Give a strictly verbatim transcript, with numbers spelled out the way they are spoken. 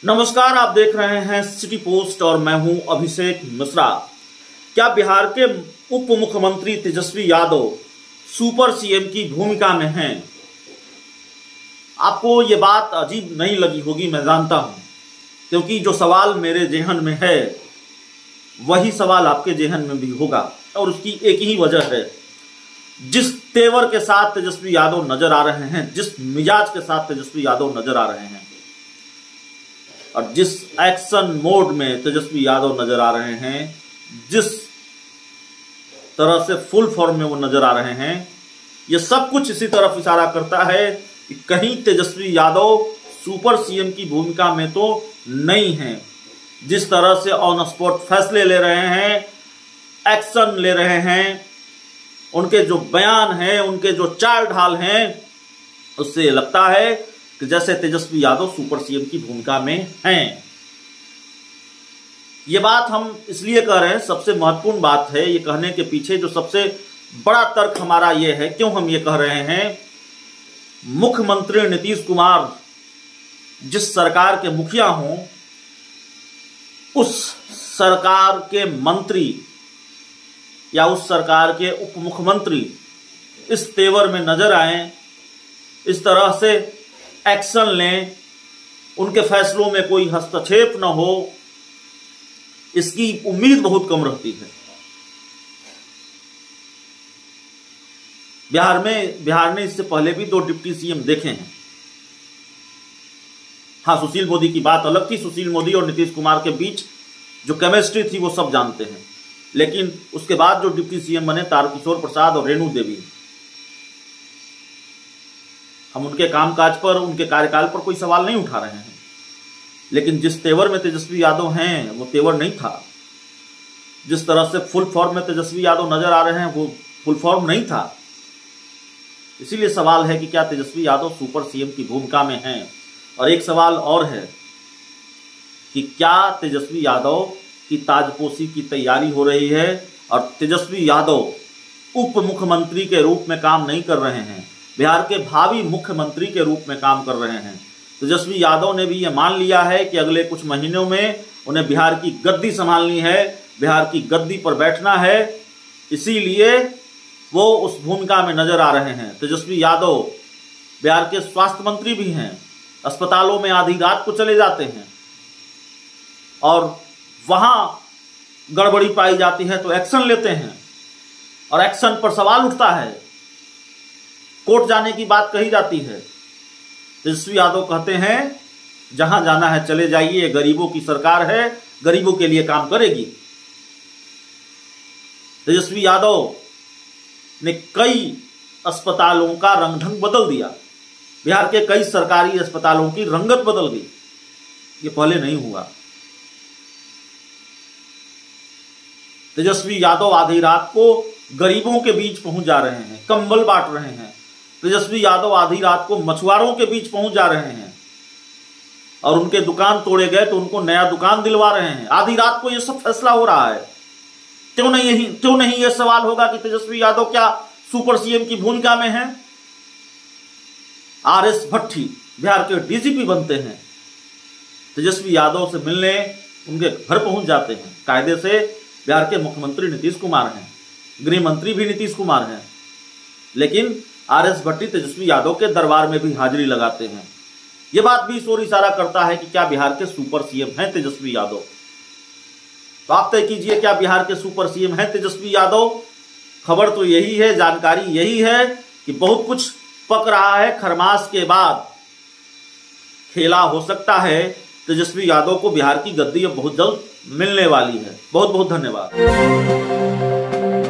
नमस्कार, आप देख रहे हैं सिटी पोस्ट और मैं हूं अभिषेक मिश्रा। क्या बिहार के उप मुख्यमंत्री तेजस्वी यादव सुपर सीएम की भूमिका में हैं? आपको ये बात अजीब नहीं लगी होगी, मैं जानता हूं, क्योंकि जो सवाल मेरे जेहन में है वही सवाल आपके जेहन में भी होगा। और उसकी एक ही वजह है, जिस तेवर के साथ तेजस्वी यादव नजर आ रहे हैं, जिस मिजाज के साथ तेजस्वी यादव नजर आ रहे हैं और जिस एक्शन मोड में तेजस्वी यादव नजर आ रहे हैं, जिस तरह से फुल फॉर्म में वो नजर आ रहे हैं, ये सब कुछ इसी तरफ इशारा करता है कि कहीं तेजस्वी यादव सुपर सीएम की भूमिका में तो नहीं है। जिस तरह से ऑन स्पॉट फैसले ले रहे हैं, एक्शन ले रहे हैं, उनके जो बयान हैं, उनके जो चाल ढाल हैं, उससे लगता है कि जैसे तेजस्वी यादव सुपर सीएम की भूमिका में हैं। ये बात हम इसलिए कह रहे हैं, सबसे महत्वपूर्ण बात है ये कहने के पीछे जो सबसे बड़ा तर्क हमारा ये है, क्यों हम ये कह रहे हैं, मुख्यमंत्री नीतीश कुमार जिस सरकार के मुखिया हों, उस सरकार के मंत्री या उस सरकार के उप मुख्यमंत्री इस तेवर में नजर आए, इस तरह से एक्शन लें, उनके फैसलों में कोई हस्तक्षेप न हो, इसकी उम्मीद बहुत कम रहती है। बिहार में बिहार ने इससे पहले भी दो डिप्टी सीएम देखे हैं। हाँ, सुशील मोदी की बात अलग थी, सुशील मोदी और नीतीश कुमार के बीच जो केमिस्ट्री थी वो सब जानते हैं, लेकिन उसके बाद जो डिप्टी सीएम बने तारकिशोर प्रसाद और रेणु देवी, हम उनके कामकाज पर, उनके कार्यकाल पर कोई सवाल नहीं उठा रहे हैं, लेकिन जिस तेवर में तेजस्वी यादव हैं वो तेवर नहीं था। जिस तरह से फुल फॉर्म में तेजस्वी यादव नजर आ रहे हैं वो फुल फॉर्म नहीं था। इसीलिए सवाल है कि क्या तेजस्वी यादव सुपर सीएम की भूमिका में हैं। और एक सवाल और है कि क्या तेजस्वी यादव की ताजपोशी की तैयारी हो रही है और तेजस्वी यादव उप मुख्यमंत्री के रूप में काम नहीं कर रहे हैं, बिहार के भावी मुख्यमंत्री के रूप में काम कर रहे हैं। तेजस्वी यादव ने भी ये मान लिया है कि अगले कुछ महीनों में उन्हें बिहार की गद्दी संभालनी है, बिहार की गद्दी पर बैठना है, इसीलिए वो उस भूमिका में नजर आ रहे हैं। तेजस्वी यादव बिहार के स्वास्थ्य मंत्री भी हैं, अस्पतालों में आधी रात को चले जाते हैं और वहां गड़बड़ी पाई जाती है तो एक्शन लेते हैं और एक्शन पर सवाल उठता है, कोर्ट जाने की बात कही जाती है। तेजस्वी यादव कहते हैं जहां जाना है चले जाइए, गरीबों की सरकार है, गरीबों के लिए काम करेगी। तेजस्वी यादव ने कई अस्पतालों का रंग ढंग बदल दिया, बिहार के कई सरकारी अस्पतालों की रंगत बदल गई। ये पहले नहीं हुआ। तेजस्वी यादव आधी रात को गरीबों के बीच पहुंच जा रहे हैं, कंबल बांट रहे हैं। तेजस्वी यादव आधी रात को मछुआरों के बीच पहुंच जा रहे हैं और उनके दुकान तोड़े गए तो उनको नया दुकान दिलवा रहे हैं। आधी रात को ये सब फैसला हो रहा है। क्यों नहीं यही क्यों नहीं ये सवाल होगा कि तेजस्वी यादव क्या सुपर सीएम की भूमिका में हैं? आर एस भट्टी बिहार के डीजीपी बनते हैं, तेजस्वी यादव से मिलने उनके घर पहुंच जाते हैं। कायदे से बिहार के मुख्यमंत्री नीतीश कुमार हैं, गृह मंत्री भी नीतीश कुमार हैं, लेकिन आर एस भट्टी तेजस्वी यादव के दरबार में भी हाजिरी लगाते हैं। यह बात भी इस ओर इशारा करता है कि क्या बिहार के सुपर सीएम हैं तेजस्वी यादव। तो आप तय कीजिए, क्या बिहार के सुपर सीएम हैं तेजस्वी यादव? खबर तो यही है, जानकारी यही है कि बहुत कुछ पक रहा है। खरमास के बाद खेला हो सकता है। तेजस्वी यादव को बिहार की गद्दी अब बहुत जल्द मिलने वाली है। बहुत बहुत धन्यवाद।